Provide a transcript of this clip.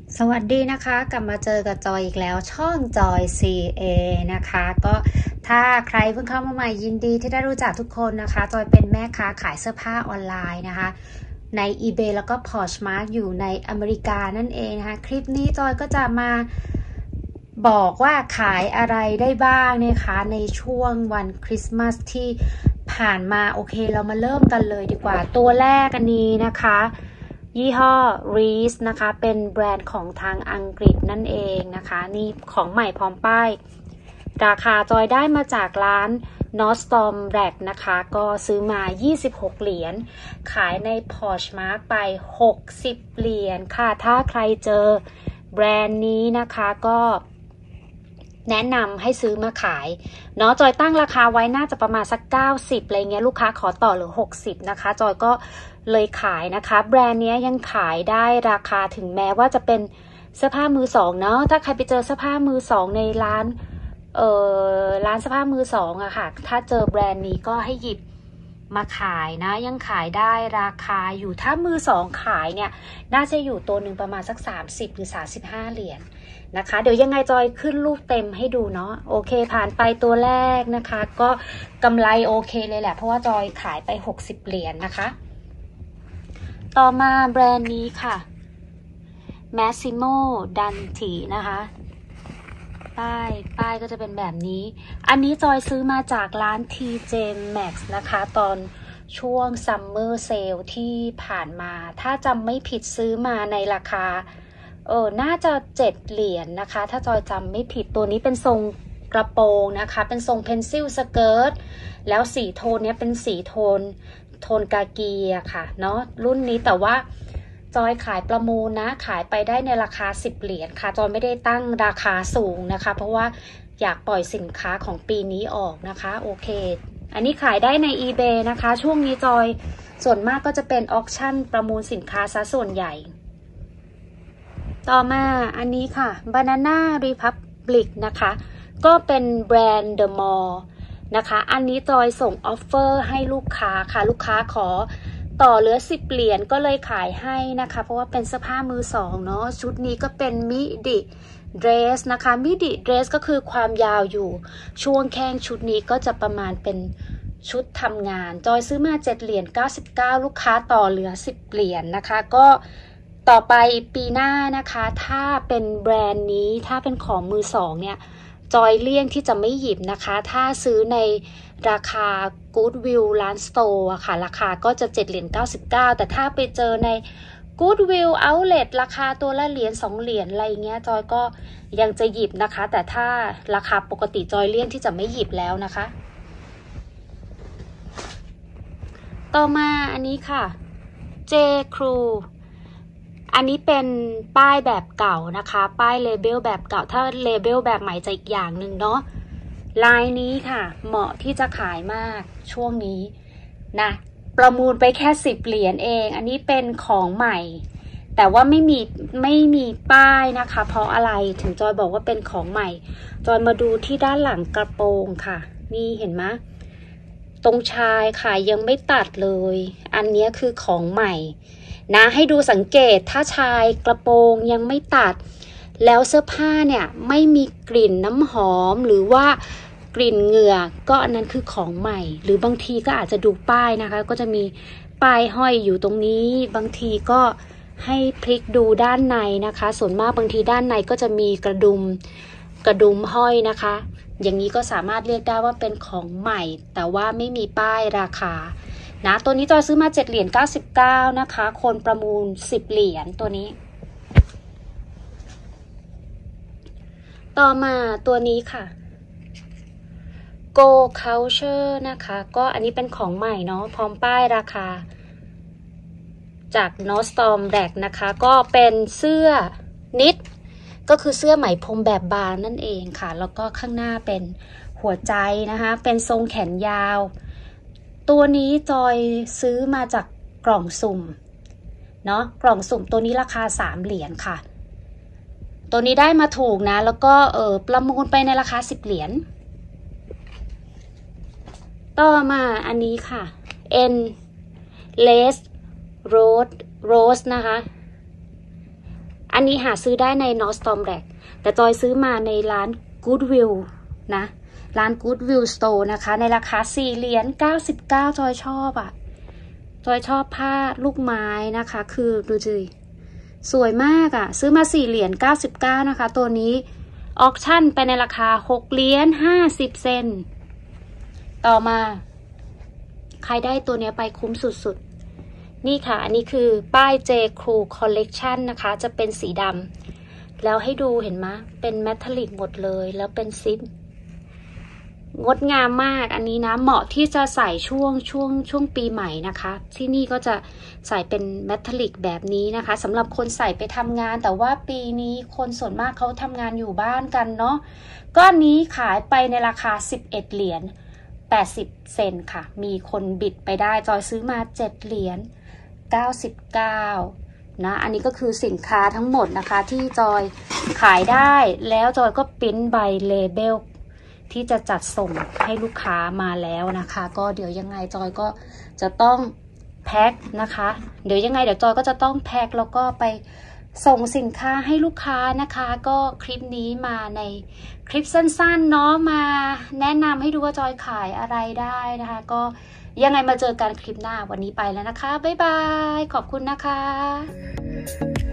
สวัสดีนะคะกลับมาเจอกับจอยอีกแล้วช่องจอย CA นะคะก็ถ้าใครเพิ่งเข้ามาใหม่ยินดีที่ได้รู้จักทุกคนนะคะจอยเป็นแม่ค้าขายเสื้อผ้าออนไลน์นะคะใน eBay แล้วก็ Poshmark อยู่ในอเมริกานั่นเองนะคะคลิปนี้จอยก็จะมาบอกว่าขายอะไรได้บ้างนะคะในช่วงวันคริสต์มาสที่ผ่านมาโอเคเรามาเริ่มกันเลยดีกว่าตัวแรกอันนี้นะคะยี่ห้อ Reese นะคะเป็นแบรนด์ของทางอังกฤษนั่นเองนะคะนี่ของใหม่พร้อมป้ายราคาจอยได้มาจากร้าน Nordstrom Rack นะคะก็ซื้อมา26เหรียญขายใน Poshmark ไป60เหรียญค่ะถ้าใครเจอแบรนด์นี้นะคะก็แนะนำให้ซื้อมาขายเนาะจอยตั้งราคาไว้น่าจะประมาณสัก90อะไรเงี้ยลูกค้าขอต่อเหลือ60นะคะจอยก็เลยขายนะคะแบรนด์นี้ยังขายได้ราคาถึงแม้ว่าจะเป็นเสื้อผ้ามือสองเนาะถ้าใครไปเจอเสื้อผ้ามือสองในร้านร้านเสื้อผ้ามือสองอะค่ะถ้าเจอแบรนด์นี้ก็ให้หยิบมาขายนะยังขายได้ราคาอยู่ถ้ามือสองขายเนี่ยน่าจะอยู่ตัวหนึ่งประมาณสัก30หรือ35เหรียญนะคะเดี๋ยวยังไงจอยขึ้นรูปเต็มให้ดูเนาะโอเคผ่านไปตัวแรกนะคะก็กำไรโอเคเลยแหละเพราะว่าจอยขายไป60เหรียญนะคะต่อมาแบรนด์นี้ค่ะ Massimo Dutti นะคะป้ายก็จะเป็นแบบนี้อันนี้จอยซื้อมาจากร้าน TJ Maxx นะคะตอนช่วง Summer Sale ที่ผ่านมาถ้าจำไม่ผิดซื้อมาในราคาน่าจะ7เหรียญ นะคะถ้าจอยจำไม่ผิดตัวนี้เป็นทรงกระโปรงนะคะเป็นทรงเพนซิลสเกิร์ตแล้วสีโทนนี้เป็นสีโทนกากีอะค่ะเนาะรุ่นนี้แต่ว่าจอยขายประมูลนะขายไปได้ในราคา10เหรียญค่ะจอยไม่ได้ตั้งราคาสูงนะคะเพราะว่าอยากปล่อยสินค้าของปีนี้ออกนะคะโอเคอันนี้ขายได้ใน eBay นะคะช่วงนี้จอยส่วนมากก็จะเป็นออคชั่นประมูลสินค้าซะส่วนใหญ่ต่อมาอันนี้ค่ะ Banana Republic นะคะก็เป็นแบรนด์ The Mall นะคะอันนี้จอยส่งออฟเฟอร์ให้ลูกค้าค่ะลูกค้าขอต่อเหลือ10เหรียญก็เลยขายให้นะคะเพราะว่าเป็นเสื้อผ้ามือสองเนาะชุดนี้ก็เป็นมิดิเดรสนะคะมิดิเดรสก็คือความยาวอยู่ช่วงแข้งชุดนี้ก็จะประมาณเป็นชุดทำงานจอยซื้อมา7เหรียญ99ลูกค้าต่อเหลือ10เหรียญนะคะก็ต่อไปปีหน้านะคะถ้าเป็นแบรนด์นี้ถ้าเป็นของมือสองเนี่ยจอยเลี่ยงที่จะไม่หยิบนะคะถ้าซื้อในราคา Goodwill ร้านสโตร์อะค่ะราคาก็จะ7เหรียญ99แต่ถ้าไปเจอใน Goodwill Outlet ราคาตัวละเหรียญ2เหรียญอะไรเงี้ยจอยก็ยังจะหยิบนะคะแต่ถ้าราคาปกติจอยเลี่ยงที่จะไม่หยิบแล้วนะคะต่อมาอันนี้ค่ะ J. Crew อันนี้เป็นป้ายแบบเก่านะคะป้ายเลเบลแบบเก่าถ้าเลเบลแบบใหม่จะอีกอย่างหนึ่งเนาะลายนี้ค่ะเหมาะที่จะขายมากช่วงนี้นะประมูลไปแค่10เหรียญเองอันนี้เป็นของใหม่แต่ว่าไม่มีป้ายนะคะเพราะอะไรถึงจอยบอกว่าเป็นของใหม่จอยมาดูที่ด้านหลังกระโปรงค่ะนี่เห็นไหมตรงชายค่ะยังไม่ตัดเลยอันนี้คือของใหม่นะให้ดูสังเกตถ้าชายกระโปรงยังไม่ตัดแล้วเสื้อผ้าเนี่ยไม่มีกลิ่นน้ำหอมหรือว่ากลิ่นเหงื่อก็อันนั้นคือของใหม่หรือบางทีก็อาจจะดูป้ายนะคะก็จะมีป้ายห้อยอยู่ตรงนี้บางทีก็ให้พลิกดูด้านในนะคะส่วนมากบางทีด้านในก็จะมีกระดุมห้อยนะคะอย่างนี้ก็สามารถเรียกได้ว่าเป็นของใหม่แต่ว่าไม่มีป้ายราคานะตัวนี้จอยซื้อมา7เหรียญ99นะคะคนประมูล10เหรียญตัวนี้ต่อมาตัวนี้ค่ะ Go Culture นะคะก็อันนี้เป็นของใหม่เนาะพร้อมป้ายราคาจาก Nordstrom Rack นะคะก็เป็นเสื้อนิดก็คือเสื้อไหมพรมแบบบานนั่นเองค่ะแล้วก็ข้างหน้าเป็นหัวใจนะคะเป็นทรงแขนยาวตัวนี้จอยซื้อมาจากกล่องสุ่มเนาะกล่องสุ่มตัวนี้ราคา3เหรียญค่ะตัวนี้ได้มาถูกนะแล้วก็ประมูลไปในราคา10เหรียญต่อมาอันนี้ค่ะ Endless Rose นะคะอันนี้หาซื้อได้ใน Nordstrom Rack แต่จอยซื้อมาในร้าน Goodwill นะร้าน Goodwill Store นะคะในราคา$4.99จอยชอบอ่ะจอยชอบผ้าลูกไม้นะคะคือดูสิสวยมากอ่ะซื้อมา$4.99นะคะตัวนี้ออกชั่นไปในราคา$6.50ต่อมาใครได้ตัวนี้ไปคุ้มสุดๆนี่ค่ะอันนี้คือป้าย J. Crew Collection นะคะจะเป็นสีดำแล้วให้ดูเห็นไหมเป็นแมทัลลิกหมดเลยแล้วเป็นซิปงดงามมากอันนี้นะเหมาะที่จะใส่ช่วงปีใหม่นะคะที่นี่ก็จะใส่เป็นแมทัลลิกแบบนี้นะคะสำหรับคนใส่ไปทำงานแต่ว่าปีนี้คนส่วนมากเขาทำงานอยู่บ้านกันเนาะก้อนนี้ขายไปในราคา$11.80ค่ะมีคนบิดไปได้จอยซื้อมา$7.99นะอันนี้ก็คือสินค้าทั้งหมดนะคะที่จอยขายได้แล้วจอยก็ปริ้นใบเลเบลที่จะจัดส่งให้ลูกค้ามาแล้วนะคะก็เดี๋ยวยังไงจอยก็จะต้องแพ็คนะคะเดี๋ยวจอยก็จะต้องแพ็คแล้วก็ไปส่งสินค้าให้ลูกค้านะคะก็คลิปนี้มาในคลิปสั้นๆเนาะมาแนะนำให้ดูว่าจอยขายอะไรได้นะคะก็ยังไงมาเจอกันคลิปหน้าวันนี้ไปแล้วนะคะบ๊ายบายขอบคุณนะคะ